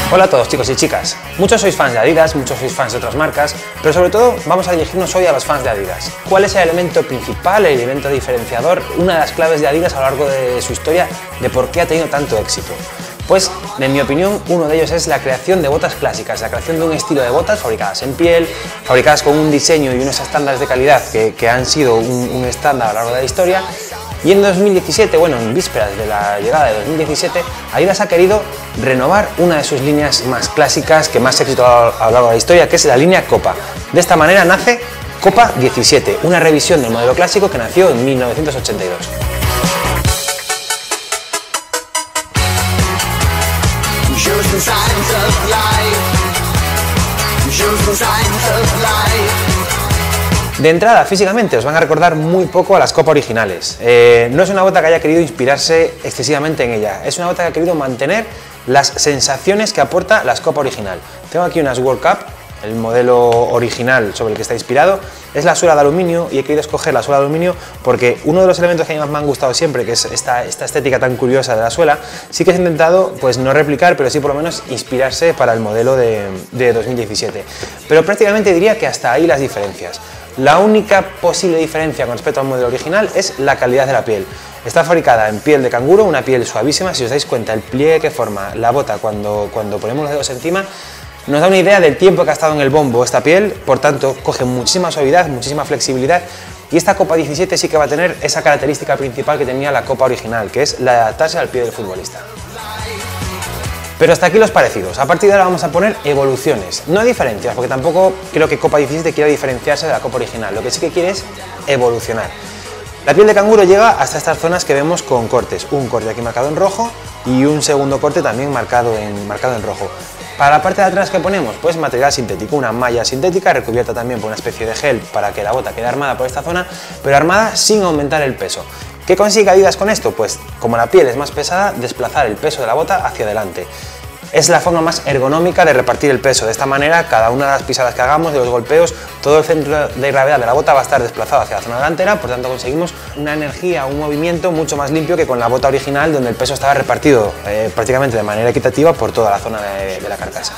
Hola a todos chicos y chicas, muchos sois fans de Adidas, muchos sois fans de otras marcas, pero sobre todo vamos a dirigirnos hoy a los fans de Adidas. ¿Cuál es el elemento principal, el elemento diferenciador, una de las claves de Adidas a lo largo de su historia de por qué ha tenido tanto éxito? Pues, en mi opinión, uno de ellos es la creación de botas clásicas, la creación de un estilo de botas fabricadas en piel, fabricadas con un diseño y unos estándares de calidad que han sido un estándar a lo largo de la historia. Y en 2017, bueno, en vísperas de la llegada de 2017, Adidas ha querido renovar una de sus líneas más clásicas, que más éxito ha a lo largo de la historia, que es la línea Copa. De esta manera nace Copa 17, una revisión del modelo clásico que nació en 1982. De entrada, físicamente, os van a recordar muy poco a las Copa originales. No es una bota que haya querido inspirarse excesivamente en ella, es una bota que ha querido mantener las sensaciones que aporta las Copa original. Tengo aquí unas World Cup, el modelo original sobre el que está inspirado, es la suela de aluminio y he querido escoger la suela de aluminio porque uno de los elementos que a mí más me han gustado siempre, que es esta estética tan curiosa de la suela, sí que he intentado pues no replicar, pero sí por lo menos inspirarse para el modelo de 2017. Pero prácticamente diría que hasta ahí las diferencias. La única posible diferencia con respecto al modelo original es la calidad de la piel. Está fabricada en piel de canguro, una piel suavísima. Si os dais cuenta, el pliegue que forma la bota cuando ponemos los dedos encima nos da una idea del tiempo que ha estado en el bombo esta piel, por tanto coge muchísima suavidad, muchísima flexibilidad, y esta Copa 17 sí que va a tener esa característica principal que tenía la Copa original, que es la de adaptarse al pie del futbolista. Pero hasta aquí los parecidos. A partir de ahora vamos a poner evoluciones, no diferencias, porque tampoco creo que Copa 17 quiera diferenciarse de la Copa original, lo que sí que quiere es evolucionar. La piel de canguro llega hasta estas zonas que vemos con cortes, un corte aquí marcado en rojo y un segundo corte también marcado en rojo. Para la parte de atrás, ¿qué ponemos? Pues material sintético, una malla sintética recubierta también por una especie de gel para que la bota quede armada por esta zona, pero armada sin aumentar el peso. ¿Qué consigue Adidas con esto? Pues como la piel es más pesada, desplazar el peso de la bota hacia adelante. Es la forma más ergonómica de repartir el peso. De esta manera, cada una de las pisadas que hagamos, de los golpeos, todo el centro de gravedad de la bota va a estar desplazado hacia la zona delantera, por tanto conseguimos una energía, un movimiento mucho más limpio que con la bota original, donde el peso estaba repartido prácticamente de manera equitativa por toda la zona de la carcasa.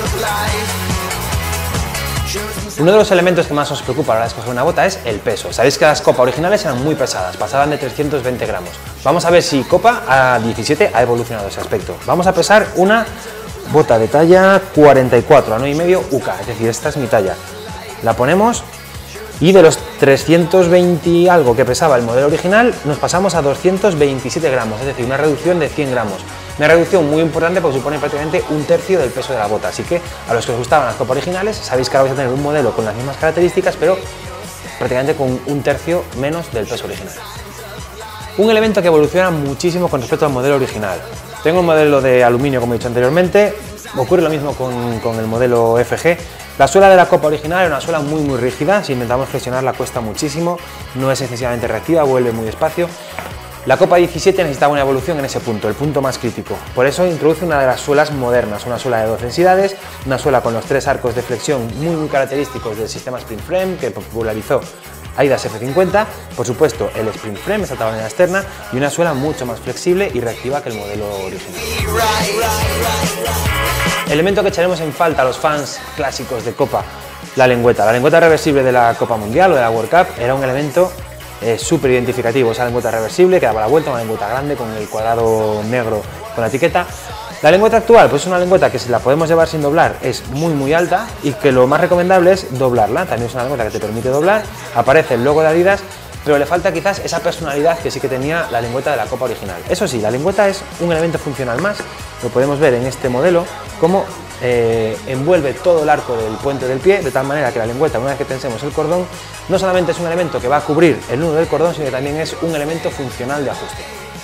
Uno de los elementos que más os preocupa a la hora de escoger una bota es el peso. Sabéis que las Copa originales eran muy pesadas, pasaban de 320 gramos. Vamos a ver si Copa a 17 ha evolucionado ese aspecto. Vamos a pesar una bota de talla 44, a 9,5 UK, es decir, esta es mi talla. La ponemos y de los 320 y algo que pesaba el modelo original, nos pasamos a 227 gramos, es decir, una reducción de 100 gramos. Una reducción muy importante porque supone prácticamente un tercio del peso de la bota, así que a los que os gustaban las Copa originales, sabéis que ahora vais a tener un modelo con las mismas características, pero prácticamente con un tercio menos del peso original. Un elemento que evoluciona muchísimo con respecto al modelo original. Tengo un modelo de aluminio, como he dicho anteriormente, ocurre lo mismo con el modelo FG. La suela de la Copa original era una suela muy rígida, si intentamos flexionarla cuesta muchísimo, no es excesivamente reactiva, vuelve muy despacio. La Copa 17 necesitaba una evolución en ese punto, el punto más crítico. Por eso introduce una de las suelas modernas, una suela de 2 densidades, una suela con los 3 arcos de flexión muy característicos del sistema Spring Frame que popularizó Adidas F50, por supuesto el Spring Frame, esa tablilla externa, y una suela mucho más flexible y reactiva que el modelo original. Elemento que echaremos en falta a los fans clásicos de Copa, la lengüeta reversible de la Copa Mundial o de la World Cup era un elemento súper identificativo. Esa lengüeta reversible que daba la vuelta, una lengüeta grande con el cuadrado negro con la etiqueta. La lengüeta actual, pues es una lengüeta que si la podemos llevar sin doblar es muy alta y que lo más recomendable es doblarla. También es una lengüeta que te permite doblar, aparece el logo de Adidas, pero le falta quizás esa personalidad que sí que tenía la lengüeta de la Copa original. Eso sí, la lengüeta es un elemento funcional más, lo podemos ver en este modelo, como envuelve todo el arco del puente del pie, de tal manera que la lengüeta, una vez que tensemos el cordón, no solamente es un elemento que va a cubrir el nudo del cordón, sino que también es un elemento funcional de ajuste.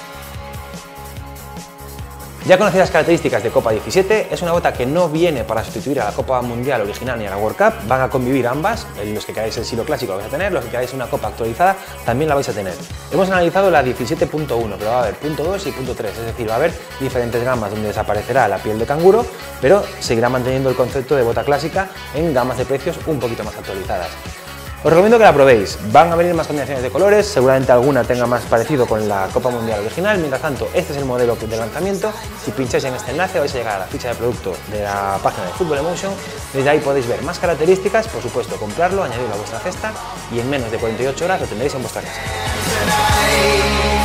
Ya conocéis las características de Copa 17, es una bota que no viene para sustituir a la Copa Mundial original ni a la World Cup, van a convivir ambas, los que queráis el estilo clásico lo vais a tener, los que queráis una Copa actualizada también la vais a tener. Hemos analizado la 17.1, pero va a haber punto 2 y punto 3, es decir, va a haber diferentes gamas donde desaparecerá la piel de canguro, pero seguirá manteniendo el concepto de bota clásica en gamas de precios un poquito más actualizadas. Os recomiendo que la probéis, van a venir más combinaciones de colores, seguramente alguna tenga más parecido con la Copa Mundial original. Mientras tanto, este es el modelo de lanzamiento. Si pincháis en este enlace vais a llegar a la ficha de producto de la página de Football Emotion. Desde ahí podéis ver más características, por supuesto comprarlo, añadirlo a vuestra cesta y en menos de 48 horas lo tendréis en vuestra casa.